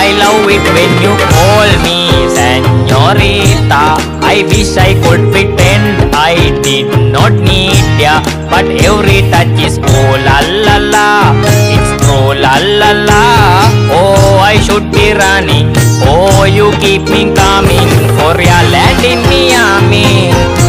I love it when you call me señorita. I wish I could pretend I did not need ya, but every touch is oh la la la. It's true la la la. Oh, I should be running. Oh, you keep me coming for your land in Miami.